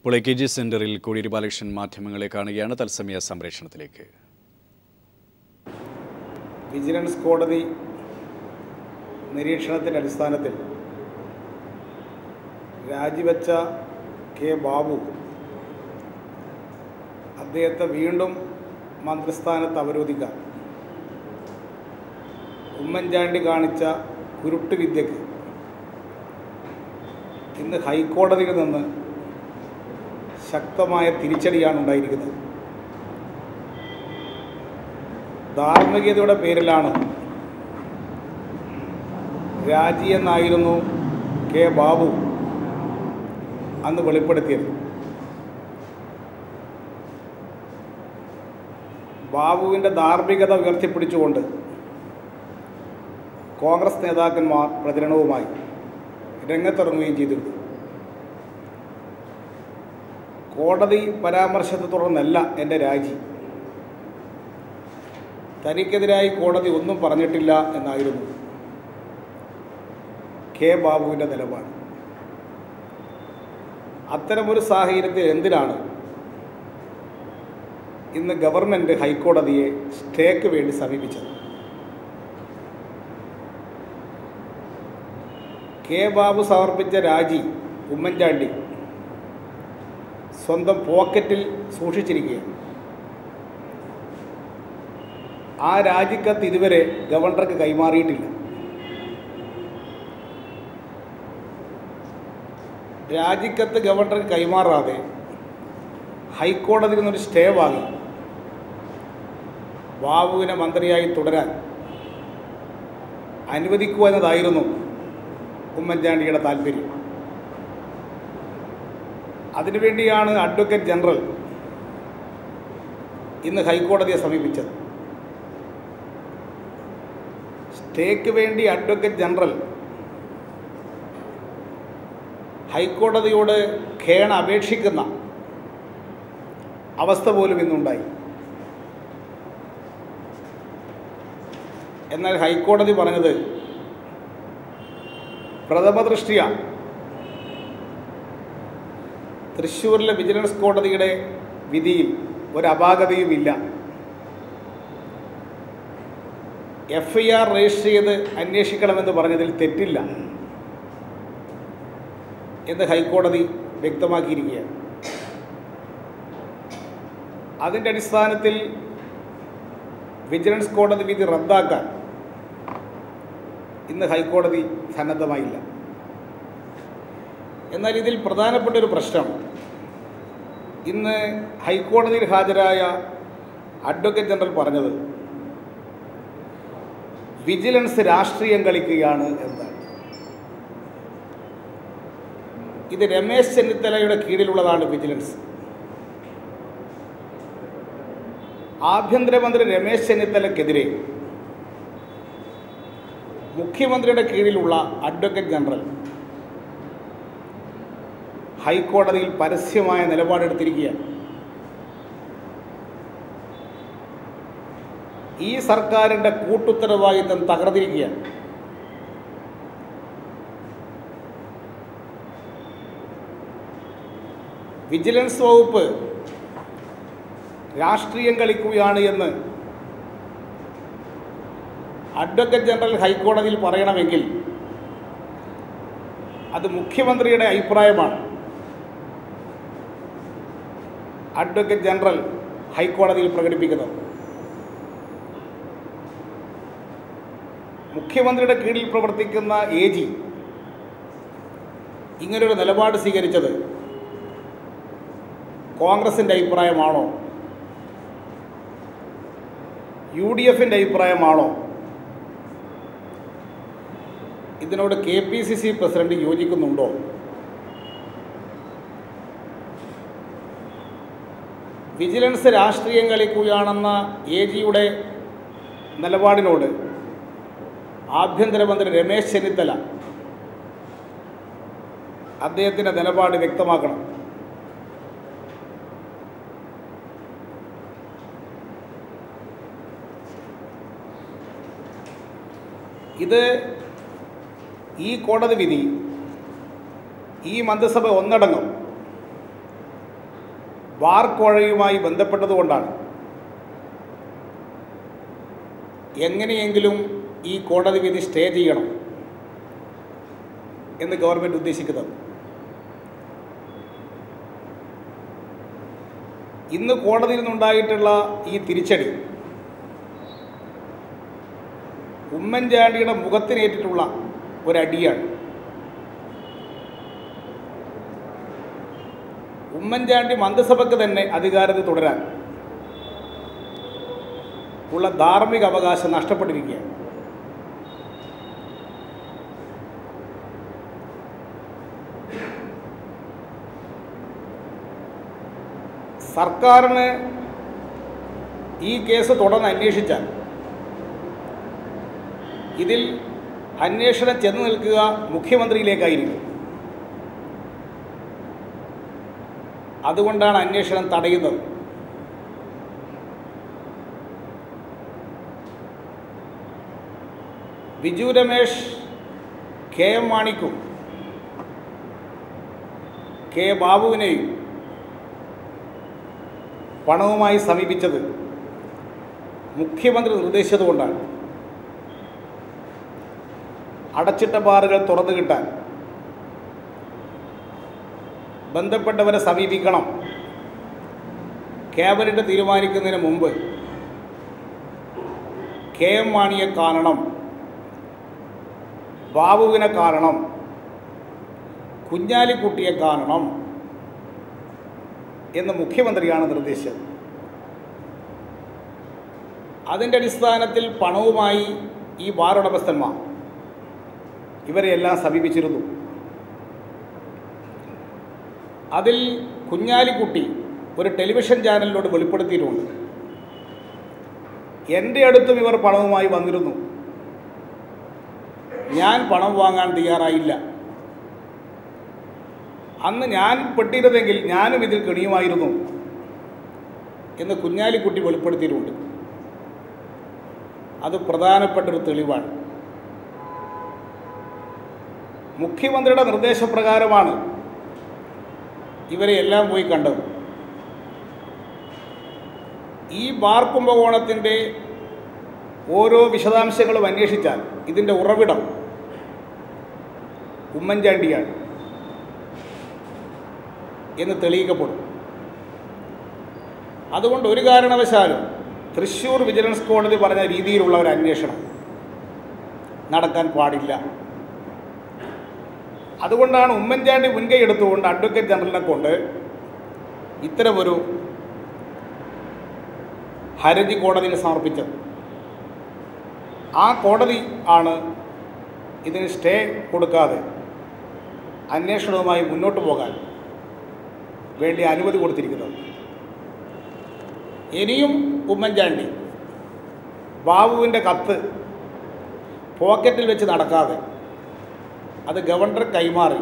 ഇപ്പോൾ AKG സെന്ററിൽ കോടിയേരി ബാലകൃഷ്ണൻ മാധ്യമങ്ങളെ കാണുകയാണ്. തത്സമയ സംപ്രേഷണത്തിലേക്ക്. വിജിലൻസ് കോടതി നിരീക്ഷണത്തിൻ്റെ അടിസ്ഥാനത്തിൽ രാജിവെച്ച കെ ബാബു അദ്ദേഹത്തെ വീണ്ടും മന്ത്രിസ്ഥാനത്ത് അവരോധിക്കാൻ ഉമ്മൻചാണ്ടി കാണിച്ച കുരുട്ട് വിദ്യക്ക് ഇന്ന് ഹൈക്കോടതിയിൽ നിന്ന് ശക്തമായ തിരിച്ചടിയാണ് ഉണ്ടായിരിക്കുന്നത്. ധാർമ്മികതയുടെ പേരിലാണ് രാജി എന്നായിരുന്നു കെ ബാബു അന്ന് വെളിപ്പെടുത്തിയത്. ബാബുവിൻ്റെ ധാർമ്മികത ഉയർത്തിപ്പിടിച്ചുകൊണ്ട് കോൺഗ്രസ് നേതാക്കന്മാർ പ്രചരണവുമായി രംഗത്തിറങ്ങുകയും ചെയ്തിരുന്നു. കോടതി പരാമർശത്തെ തുടർന്നല്ല എൻ്റെ രാജി, തനിക്കെതിരായി കോടതി ഒന്നും പറഞ്ഞിട്ടില്ല എന്നായിരുന്നു കെ ബാബുവിൻ്റെ നിലപാട്. അത്തരമൊരു സാഹചര്യത്തിൽ എന്തിനാണ് ഇന്ന് ഗവൺമെൻറ് ഹൈക്കോടതിയെ സ്റ്റേക്ക് വേണ്ടി സമീപിച്ചത്? കെ ബാബു സമർപ്പിച്ച രാജി ഉമ്മൻചാണ്ടി സ്വന്തം പോക്കറ്റിൽ സൂക്ഷിച്ചിരിക്കുകയാണ്. ആ രാജിക്കത്ത് ഇതുവരെ ഗവർണർക്ക് കൈമാറിയിട്ടില്ല. രാജിക്കത്ത് ഗവർണർക്ക് കൈമാറാതെ ഹൈക്കോടതിയിൽ നിന്നൊരു സ്റ്റേ വാങ്ങി ബാബുവിനെ മന്ത്രിയായി തുടരാൻ അനുവദിക്കുക എന്നതായിരുന്നു ഉമ്മൻചാണ്ടിയുടെ താല്പര്യം. അതിനുവേണ്ടിയാണ് അഡ്വക്കേറ്റ് ജനറൽ ഇന്ന് ഹൈക്കോടതിയെ സമീപിച്ചത്. സ്റ്റേക്ക് വേണ്ടി അഡ്വക്കേറ്റ് ജനറൽ ഹൈക്കോടതിയോട് ഖേണ അപേക്ഷിക്കുന്ന അവസ്ഥ പോലും ഇന്നുണ്ടായി. എന്നാൽ ഹൈക്കോടതി പറഞ്ഞത് പ്രഥമദൃഷ്ട്യാ തൃശ്ശൂരിലെ വിജിലൻസ് കോടതിയുടെ വിധിയിൽ ഒരപാകതയുമില്ല. FIR രജിസ്റ്റർ ചെയ്ത് അന്വേഷിക്കണമെന്ന് പറഞ്ഞതിൽ തെറ്റില്ല എന്ന് ഹൈക്കോടതി വ്യക്തമാക്കിയിരിക്കുകയാണ്. അതിൻ്റെ അടിസ്ഥാനത്തിൽ വിജിലൻസ് കോടതി വിധി റദ്ദാക്കാൻ ഇന്ന് ഹൈക്കോടതി സന്നദ്ധമായില്ല. എന്നാൽ ഇതിൽ പ്രധാനപ്പെട്ടൊരു പ്രശ്നം, ഇന്ന് ഹൈക്കോടതിയിൽ ഹാജരായ അഡ്വക്കേറ്റ് ജനറൽ പറഞ്ഞത് വിജിലൻസ് രാഷ്ട്രീയം കളിക്കുകയാണ് എന്നാണ്. ഇത് രമേശ് ചെന്നിത്തലയുടെ കീഴിലുള്ളതാണ് വിജിലൻസ്. ആഭ്യന്തരമന്ത്രി രമേശ് ചെന്നിത്തലയ്ക്കെതിരെ മുഖ്യമന്ത്രിയുടെ കീഴിലുള്ള അഡ്വക്കേറ്റ് ജനറൽ ഹൈക്കോടതിയിൽ പരസ്യമായ നിലപാടെടുത്തിരിക്കുകയാണ്. ഈ സർക്കാരിൻ്റെ കൂട്ടുത്തരവാദിത്തം തകർന്നിരിക്കുകയാണ്. വിജിലൻസ് വകുപ്പ് രാഷ്ട്രീയം കളിക്കുകയാണ് എന്ന് അഡ്വക്കേറ്റ് ജനറൽ ഹൈക്കോടതിയിൽ പറയണമെങ്കിൽ അത് മുഖ്യമന്ത്രിയുടെ അഭിപ്രായമാണ് അഡ്വക്കേറ്റ് ജനറൽ ഹൈക്കോടതിയിൽ പ്രകടിപ്പിക്കുന്നത്. മുഖ്യമന്ത്രിയുടെ കീഴിൽ പ്രവർത്തിക്കുന്ന AG ഇങ്ങനൊരു നിലപാട് സ്വീകരിച്ചത് കോൺഗ്രസിൻ്റെ അഭിപ്രായമാണോ, UDFൻ്റെ അഭിപ്രായമാണോ? ഇതിനോട് KPCC പ്രസിഡന്റ് യോജിക്കുന്നുണ്ടോ? വിജിലൻസ് രാഷ്ട്രീയം കളിക്കുകയാണെന്ന AGയുടെ നിലപാടിനോട് ആഭ്യന്തരമന്ത്രി രമേശ് ചെന്നിത്തല അദ്ദേഹത്തിൻ്റെ നിലപാട് വ്യക്തമാക്കണം. ഇത് ഈ കോടതി വിധി ഈ മന്ത്രിസഭ ഒന്നടങ്കം ബാർ കോഴയുമായി ബന്ധപ്പെട്ടതുകൊണ്ടാണ് എങ്ങനെയെങ്കിലും ഈ കോടതി വിധി സ്റ്റേ ചെയ്യണം എന്ന് ഗവൺമെൻറ് ഉദ്ദേശിക്കുന്നത്. ഇന്ന് കോടതിയിൽ നിന്നുണ്ടായിട്ടുള്ള ഈ തിരിച്ചടി ഉമ്മൻചാണ്ടിയുടെ മുഖത്തിനേറ്റിട്ടുള്ള ഒരടിയാണ്. ഉമ്മൻചാണ്ടി മന്ത്രിസഭയ്ക്ക് തന്നെ അധികാരത്തിൽ തുടരാൻ ഉള്ള ധാർമ്മിക അവകാശം നഷ്ടപ്പെട്ടിരിക്കുകയാണ്. സർക്കാരിന് ഈ കേസ് തുടർന്ന് അന്വേഷിച്ചാൽ ഇതിൽ അന്വേഷണം ചെന്ന് നിൽക്കുക മുഖ്യമന്ത്രിയിലേക്കായിരിക്കും. അതുകൊണ്ടാണ് അന്വേഷണം തടയുന്നത്. ബിജു രമേശ് കെ എം മാണിക്കും കെ ബാബുവിനെയും പണവുമായി സമീപിച്ചത് മുഖ്യമന്ത്രി നിർദ്ദേശിച്ചതുകൊണ്ടാണ്. അടച്ചിട്ട ബാറുകൾ തുറന്നു കിട്ടാൻ ബന്ധപ്പെട്ടവരെ സമീപിക്കണം. ക്യാബിനറ്റ് തീരുമാനിക്കുന്നതിന് മുമ്പ് കെ എം മാണിയെ കാണണം, ബാബുവിനെ കാണണം, കുഞ്ഞാലിക്കുട്ടിയെ കാണണം എന്ന് മുഖ്യമന്ത്രിയാണ് നിർദ്ദേശിച്ചത്. അതിൻ്റെ അടിസ്ഥാനത്തിൽ പണവുമായി ഈ ബാർ ഉടമസ്ഥന്മാർ ഇവരെയെല്ലാം സമീപിച്ചിരുന്നു. അതിൽ കുഞ്ഞാലിക്കുട്ടി ഒരു ടെലിവിഷൻ ചാനലിനോട് വെളിപ്പെടുത്തിയിട്ടുണ്ട്, എൻ്റെ അടുത്തും ഇവർ പണവുമായി വന്നിരുന്നു, ഞാൻ പണം വാങ്ങാൻ തയ്യാറായില്ല, അന്ന് ഞാൻ പെട്ടിരുന്നെങ്കിൽ ഞാനും ഇതിൽ കെണിയുമായിരുന്നു എന്ന് കുഞ്ഞാലിക്കുട്ടി വെളിപ്പെടുത്തിയിട്ടുണ്ട്. അത് പ്രധാനപ്പെട്ടൊരു തെളിവാണ്. മുഖ്യമന്ത്രിയുടെ നിർദ്ദേശപ്രകാരമാണ് ഇവരെ എല്ലാം പോയി കണ്ടത്. ഈ ബാർ കുംഭകോണത്തിൻ്റെ ഓരോ വിശദാംശങ്ങളും അന്വേഷിച്ചാൽ ഇതിൻ്റെ ഉറവിടം ഉമ്മൻചാണ്ടിയാണ് എന്ന് തെളിയിക്കപ്പെടും. അതുകൊണ്ട് ഒരു കാരണവശാലും തൃശ്ശൂർ വിജിലൻസ് കോടതി പറഞ്ഞ രീതിയിലുള്ള ഒരു അന്വേഷണം നടക്കാൻ പാടില്ല. അതുകൊണ്ടാണ് ഉമ്മൻചാണ്ടി മുൻകൈ എടുത്തുകൊണ്ട് അഡ്വക്കേറ്റ് ജനറലിനെ കൊണ്ട് ഇത്തരമൊരു ഹർജി കോടതിയിൽ സമർപ്പിച്ചത്. ആ കോടതി ആണ് ഇതിന് സ്റ്റേ കൊടുക്കാതെ അന്വേഷണവുമായി മുന്നോട്ട് പോകാൻ വേണ്ടി അനുമതി കൊടുത്തിരിക്കുന്നത്. ഇനിയും ഉമ്മൻചാണ്ടി ബാബുവിൻ്റെ കത്ത് പോക്കറ്റിൽ വെച്ച് നടക്കാതെ അത് ഗവർണർ കൈമാറി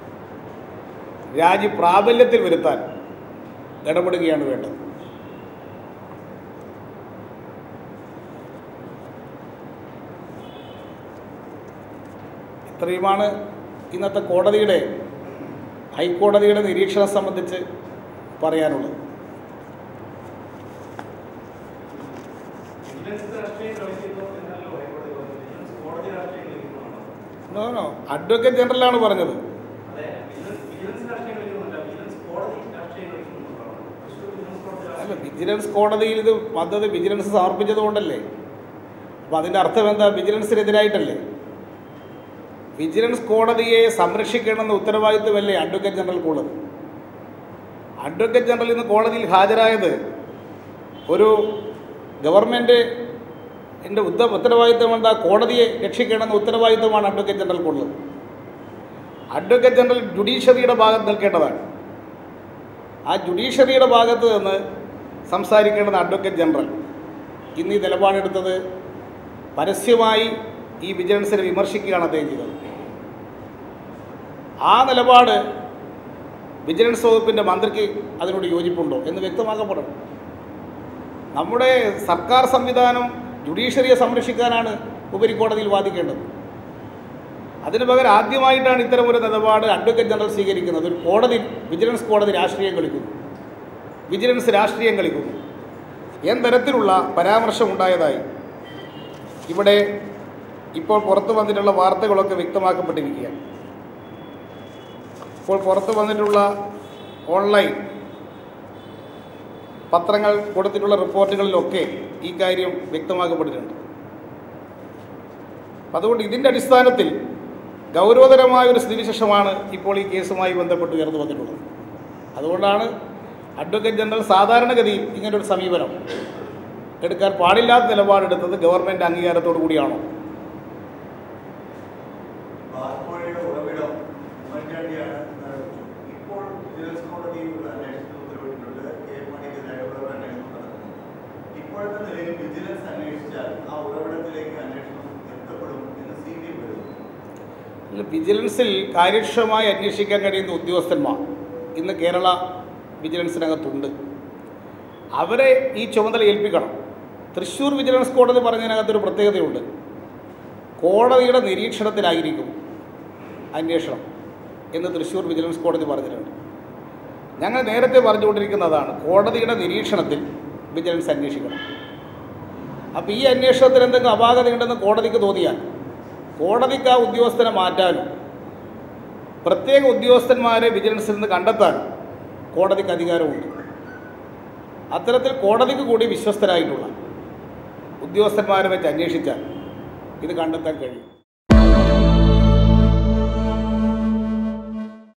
രാജി പ്രാബല്യത്തിൽ വരുത്താൻ ഇടപെടുകയാണ് വേണ്ടത്. ഇത്രയുമാണ് ഇന്നത്തെ ഹൈക്കോടതിയുടെ നിരീക്ഷണം സംബന്ധിച്ച് പറയാനുള്ളത്. നോ അഡ്വക്കേറ്റ് ജനറലാണ് പറഞ്ഞത്. അല്ല, വിജിലൻസ് കോടതിയിൽ ഇത് പദ്ധതി വിജിലൻസ് സമർപ്പിച്ചത് കൊണ്ടല്ലേ. അപ്പോൾ അതിൻ്റെ അർത്ഥം എന്താ? വിജിലൻസിനെതിരായിട്ടല്ലേ. വിജിലൻസ് കോടതിയെ സംരക്ഷിക്കണമെന്ന ഉത്തരവാദിത്വമല്ലേ അഡ്വക്കേറ്റ് ജനറൽക്കുള്ളത്. അഡ്വക്കേറ്റ് ജനറൽ ഇന്ന് കോടതിയിൽ ഹാജരായത് ഒരു ഗവൺമെൻറ്റിൻ്റെ ഉത്തരവാദിത്വം എന്താ? കോടതിയെ രക്ഷിക്കണമെന്ന ഉത്തരവാദിത്വമാണ് അഡ്വക്കേറ്റ് ജനറൽക്കുള്ളത്. അഡ്വക്കേറ്റ് ജനറൽ ജുഡീഷ്യറിയുടെ ഭാഗത്ത് നിൽക്കേണ്ടതാണ്. ആ ജുഡീഷ്യറിയുടെ ഭാഗത്ത് നിന്ന് സംസാരിക്കേണ്ടത് അഡ്വക്കേറ്റ് ജനറൽ. ഇന്ന് ഈ നിലപാടെടുത്തത് പരസ്യമായി ഈ വിജിലൻസിനെ വിമർശിക്കുകയാണ് അദ്ദേഹം ചെയ്തത്. ആ നിലപാട് വിജിലൻസ് വകുപ്പിൻ്റെ മന്ത്രിക്ക് അതിനോട് യോജിപ്പുണ്ടോ എന്ന് വ്യക്തമാക്കപ്പെടണം. നമ്മുടെ സർക്കാർ സംവിധാനം ജുഡീഷ്യറിയെ സംരക്ഷിക്കാനാണ് ഉപരിക്കോടതിയിൽ വാദിക്കേണ്ടത്. അതിനു പകരം ആദ്യമായിട്ടാണ് ഇത്തരമൊരു നിലപാട് അഡ്വക്കേറ്റ് ജനറൽ സ്വീകരിക്കുന്നത്. ഒരു കോടതി, വിജിലൻസ് കോടതി രാഷ്ട്രീയം കളിക്കുന്നു. വിജിലൻസ് രാഷ്ട്രീയം കളിക്കുന്നു എന്തരത്തിലുള്ള പരാമർശമുണ്ടായതായി ഇവിടെ ഇപ്പോൾ പുറത്തു വന്നിട്ടുള്ള വാർത്തകളൊക്കെ വ്യക്തമാക്കപ്പെട്ടിരിക്കുകയാണ്. ഇപ്പോൾ പുറത്തു വന്നിട്ടുള്ള ഓൺലൈൻ പത്രങ്ങൾ കൊടുത്തിട്ടുള്ള റിപ്പോർട്ടുകളിലൊക്കെ ഈ കാര്യം വ്യക്തമാക്കപ്പെട്ടിട്ടുണ്ട്. അതുകൊണ്ട് ഇതിൻ്റെ അടിസ്ഥാനത്തിൽ ഗൗരവതരമായൊരു സ്ഥിതിവിശേഷമാണ് ഇപ്പോൾ ഈ കേസുമായി ബന്ധപ്പെട്ട് ഉയർന്നു വന്നിട്ടുള്ളത്. അതുകൊണ്ടാണ് അഡ്വക്കേറ്റ് ജനറൽ സാധാരണഗതിയിൽ ഇങ്ങനൊരു സമീപനം എടുക്കാൻ പാടില്ലാത്ത നിലപാടെടുത്തത് ഗവൺമെൻറ് അംഗീകാരത്തോടു കൂടിയാണോ? വിജിലൻസിൽ കാര്യക്ഷമമായി അന്വേഷിക്കാൻ കഴിയുന്ന ഉദ്യോഗസ്ഥന്മാർ ഇന്ന് കേരള വിജിലൻസിനകത്തുണ്ട്. അവരെ ഈ ചുമതല ഏൽപ്പിക്കണം. തൃശ്ശൂർ വിജിലൻസ് കോടതി പറഞ്ഞതിനകത്തൊരു പ്രത്യേകതയുണ്ട്. കോടതിയുടെ നിരീക്ഷണത്തിലായിരിക്കും അന്വേഷണം എന്ന് തൃശ്ശൂർ വിജിലൻസ് കോടതി പറഞ്ഞിട്ടുണ്ട്. ഞങ്ങൾ നേരത്തെ പറഞ്ഞുകൊണ്ടിരിക്കുന്നതാണ്, കോടതിയുടെ നിരീക്ഷണത്തിൽ വിജിലൻസ് അന്വേഷിക്കണം. അപ്പോൾ ഈ അന്വേഷണത്തിൽ എന്തെങ്കിലും അപാകതയുണ്ടെന്ന് കോടതിക്ക് തോന്നിയാൽ കോടതിക്ക് ആ ഉദ്യോഗസ്ഥനെ മാറ്റാനും പ്രത്യേക ഉദ്യോഗസ്ഥന്മാരെ വിജിലൻസിൽ നിന്ന് കണ്ടെത്താനും കോടതിക്ക് അധികാരമുണ്ട്. അത്തരത്തിൽ കോടതിക്ക് കൂടി വിശ്വസ്തരായിട്ടുള്ള ഉദ്യോഗസ്ഥന്മാരെ വെച്ച് അന്വേഷിച്ചാൽ ഇത് കണ്ടെത്താൻ കഴിയും.